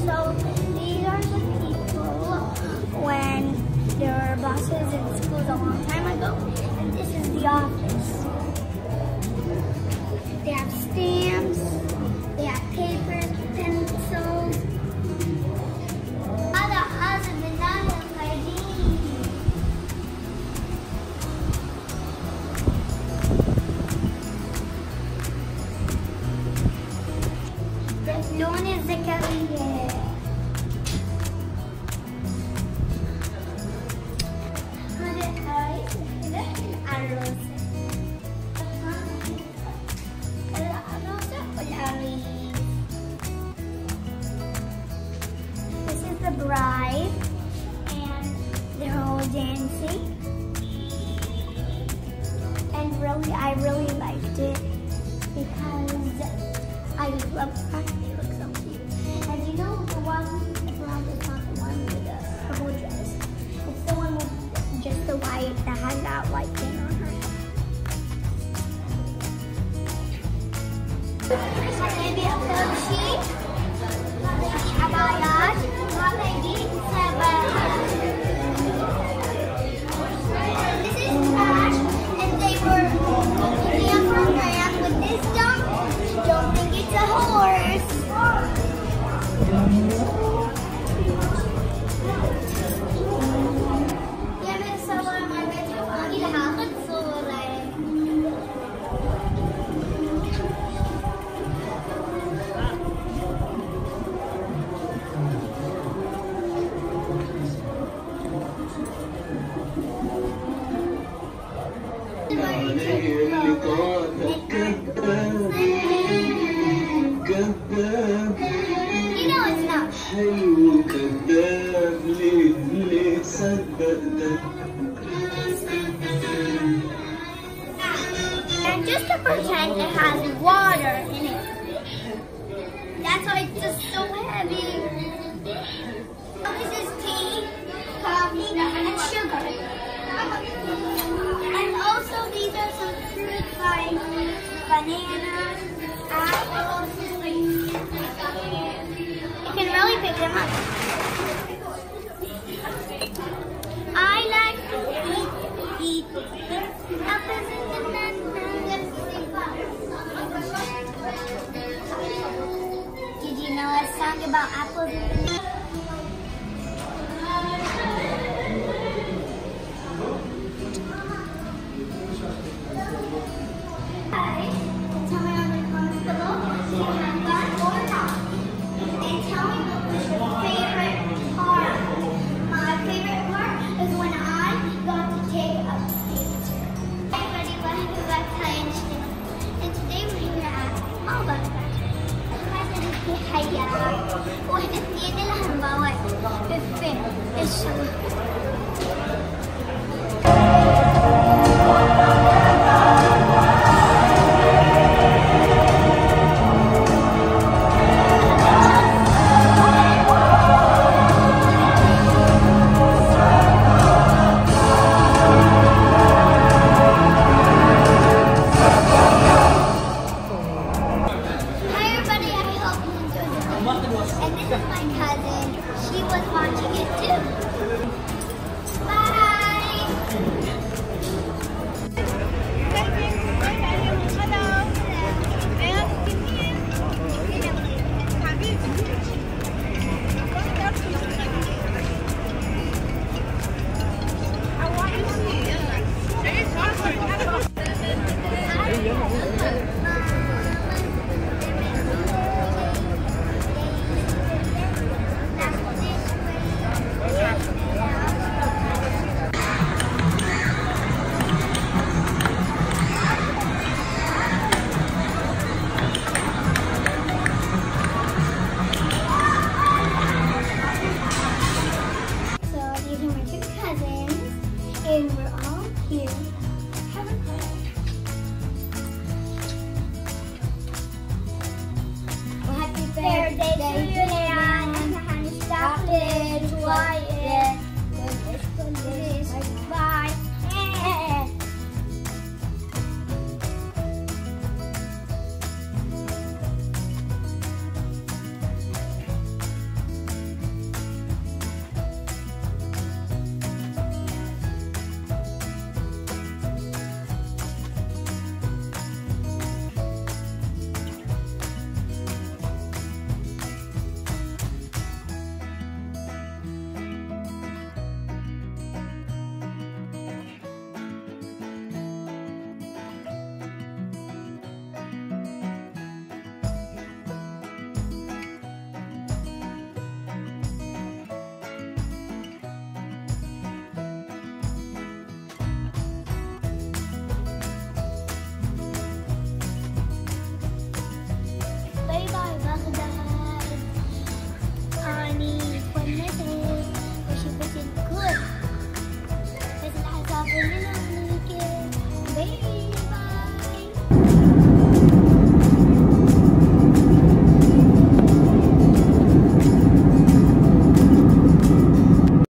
So these are the people when there were buses in schools a long time ago. And this is the office. They have stamps, they have paper, pencils. لون الزكريا This is the bride and they're all dancing, and I really liked it because I just love the fact they look so cute. And you know the bride is not the one with the purple dress. It's the one with just the white that has that white thing on her head. Maybe a Fauci, Abayat, maybe This is Ash, and they were looking at program with this donkey. Don't think it's a horse. يعمل صور مع الفيديو إذا هاخد صورة. حلو كذاب ليه صدق ده. And just to pretend it has water in it. That's why it's just so heavy. This is tea, coffee, and sugar. And also these are some fruits like bananas, apples. You can really pick them up. I like to eat apples and bananas. Did you know a song about apples and bananas? Tell me on the comments below if you have fun or not. And tell me what was your favorite part. My favorite part is when I got to take a picture. Hey everybody, welcome to back to Einstein. And today we're here at Malbon. هذا في حياة والاثنين لهم مواد بالفيلم الشغل. And this is my cousin. She was watching it too. Bye! So these are my two cousins, and we're